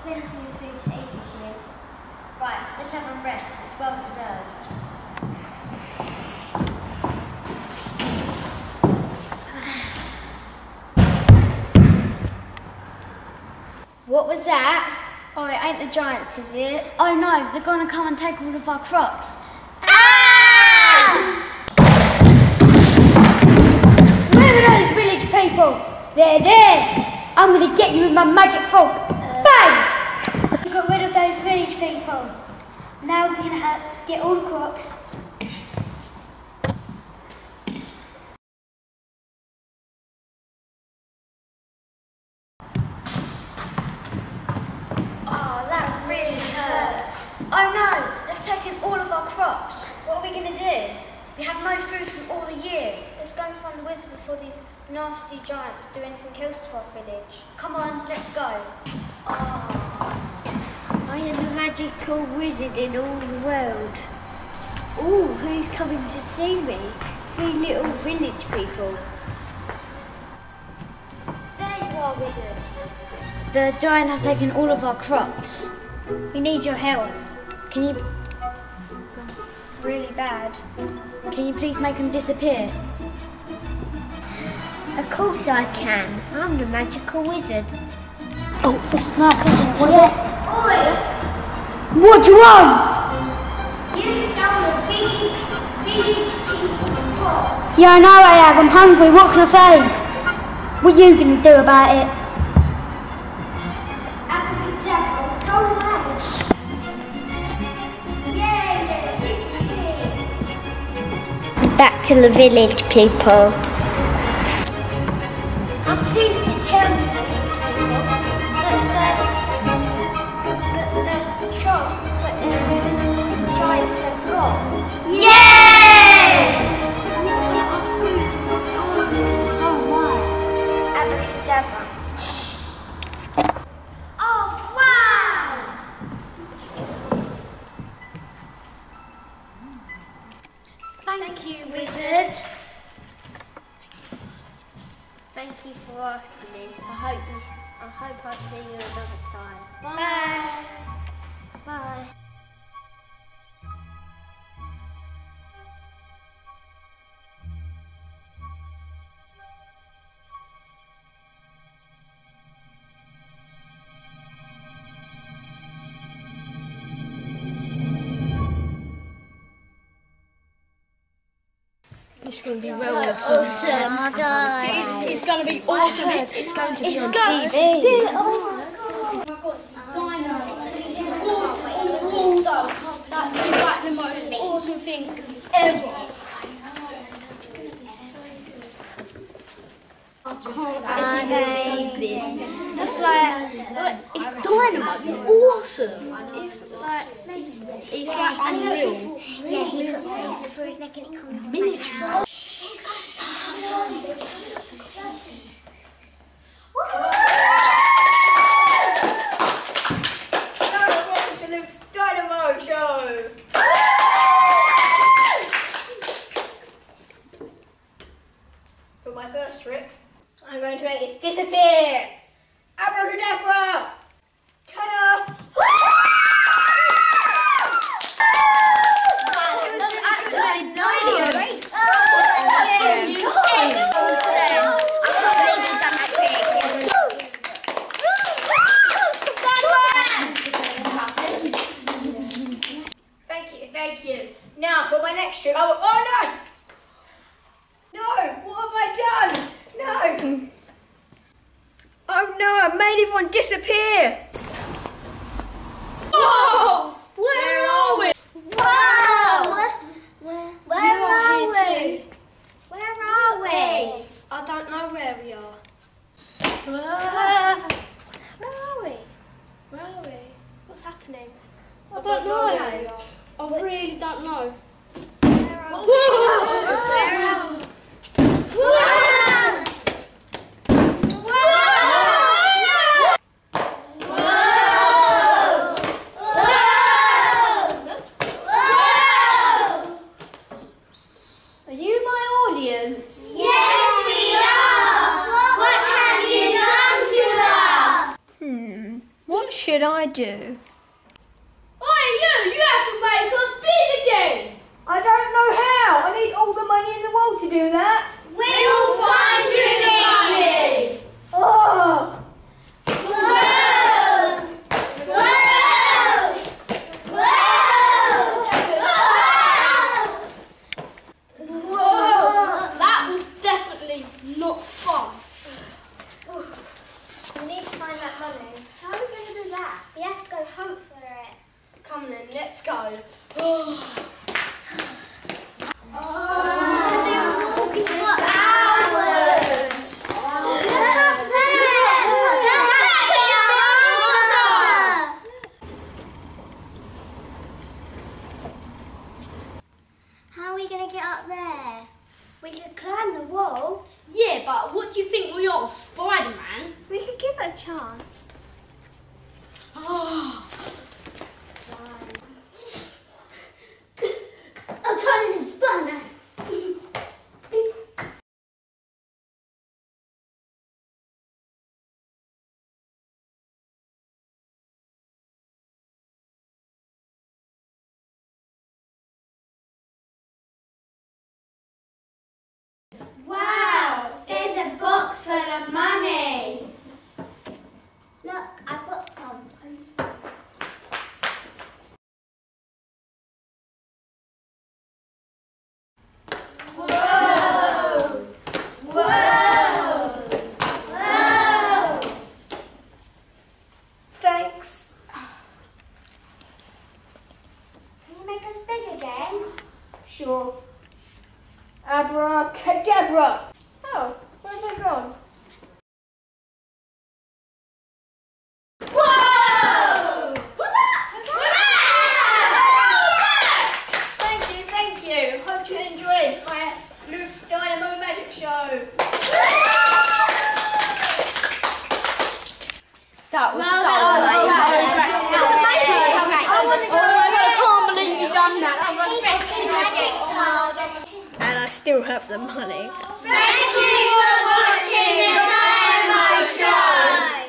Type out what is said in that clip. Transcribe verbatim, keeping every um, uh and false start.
plenty of food to eat this year. Right, let's have a rest. It's well deserved. What was that? Oh, it ain't the giants, is it? Oh no, they're gonna come and take all of our crops. Ah! Where are those village people? They're there. I'm gonna get you with my magic fork. Uh, Bang! We got rid of those village people. Now we can have, get all the crops. Oh, that really hurt. Oh no, they've taken all of our crops. What are we going to do? We have no food for all the year. Let's go and find the wizard before these nasty giants do anything else to our village. Come on, let's go. Oh. I am a magical wizard in all the world. Oh, who's coming to see me? Three little village people. There you are, wizard. The giant has taken all of our crops. We need your help. Can you... Really bad. Can you please make them disappear? Of course I can. I'm the magical wizard. Oh, it's nice, isn't it? Yeah. Oi! What do you want? You stole a village, village people's crop. Yeah, I know I have. I'm hungry. What can I say? What are you going to do about it? Back to the village people. I'm pleased to tell you, village people, that the, the, the shop that the giants have got. Yay! Our food was starving. So what? Abracadabra. Oh, wow! Thank you, wizard. Thank you for asking me. I hope you, I hope I see you another time. Bye. Bye. It's going to be real awesome. Awesome. It's, it's going to be awesome. It, it's going to be It's on going- T V. Oh my God. That's like the most awesome things ever. That's like, like it's dynamite. It's awesome. It's like it's, it's like unreal. Yeah, he put poison for his neck and it comes Miniature. Welcome to Luke's Dynamo Show! For my first trick, I'm going to make it disappear! Abracadabra! Ta-da! Thank you, thank you. Now for my next trick. Oh, oh no! No! What have I done? No! Oh no! I made everyone disappear! Whoa! Where are we? Wow! Where, where You are are here we? too. Where are we? I don't know where we are. Where Where are we? Where are we? What's happening? I don't know. know. Where we are. I really don't know. Where are we? Are you my audience? Yes, we are! What have you done to us? Hmm. What What should I do? Oi, you! You have to make us big again! I don't know how. I need all the money in the world to do that. We'll find you the money! Oh! Whoa! Whoa! Whoa! Whoa! That was definitely not fun. We need to find that money. How are we going to do that? We have to go hunt for it. Come then, let's go. How are we going to get up there? We could climb the wall. Yeah, but what do you think we are, Spider-Man? We could give it a chance. Oh. I'm trying to Spider-Man. Wow, there's a box full of money. Look, I've got some. Whoa! Whoa! Whoa! Thanks. Can you make us big again? Sure. Abracadabra. Oh, where have they gone? Whoa! Thank you, thank you. Hope you enjoyed my Luke's Dynamo Magic Show. That was Well, so that was amazing. amazing. Oh my god, I can't believe you done that. That was the best thing I've ever. And I still have the money. Thank you for watching the Dynamo Show.